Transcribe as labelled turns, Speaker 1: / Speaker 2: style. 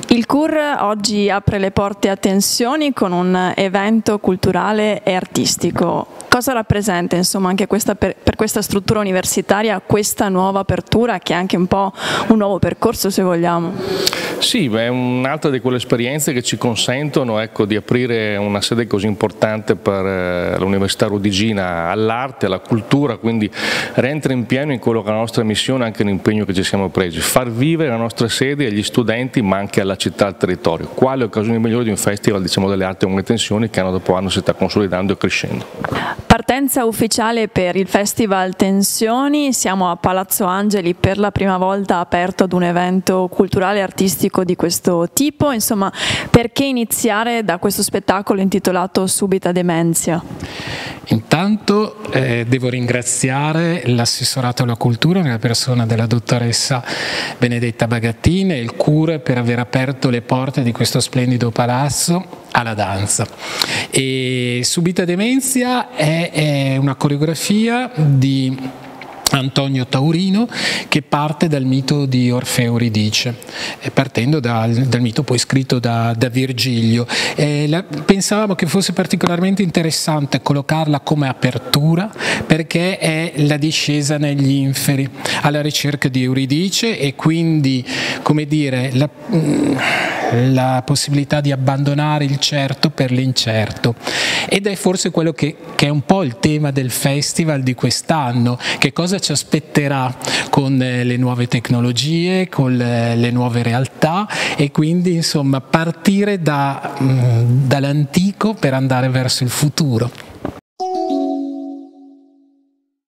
Speaker 1: Il CUR oggi apre le porte a Tensioni con un evento culturale e artistico. Cosa rappresenta insomma anche per questa struttura universitaria questa nuova apertura, che è anche un po' un nuovo percorso, se vogliamo?
Speaker 2: Sì, è un'altra di quelle esperienze che ci consentono, di aprire una sede così importante per l'Università Rudigina all'arte, alla cultura, quindi rientra in pieno in quello che è la nostra missione, anche l'impegno che ci siamo presi, far vivere la nostra sede agli studenti ma anche alla città e al territorio. Quale occasione migliore di un festival, delle arti come Tensioni, che anno dopo anno si sta consolidando e crescendo.
Speaker 1: Partenza ufficiale per il Festival Tensioni, siamo a Palazzo Angeli, per la prima volta aperto ad un evento culturale e artistico di questo tipo. Insomma, perché iniziare da questo spettacolo intitolato Subita Demenzia?
Speaker 3: Intanto devo ringraziare l'assessorato alla cultura nella persona della dottoressa Benedetta Bagattini e il CUR per aver aperto le porte di questo splendido palazzo alla danza. E Subita Demenzia è una coreografia di Antonio Taurino che parte dal mito di Orfeo Euridice, partendo dal mito poi scritto da Virgilio. Pensavamo che fosse particolarmente interessante collocarla come apertura perché è la discesa negli inferi alla ricerca di Euridice e quindi, come dire, la possibilità di abbandonare il certo per l'incerto, ed è forse quello che è un po' il tema del festival di quest'anno. Che cosa ci aspetterà con le nuove tecnologie, con le nuove realtà, e quindi insomma partire dall'antico per andare verso il futuro.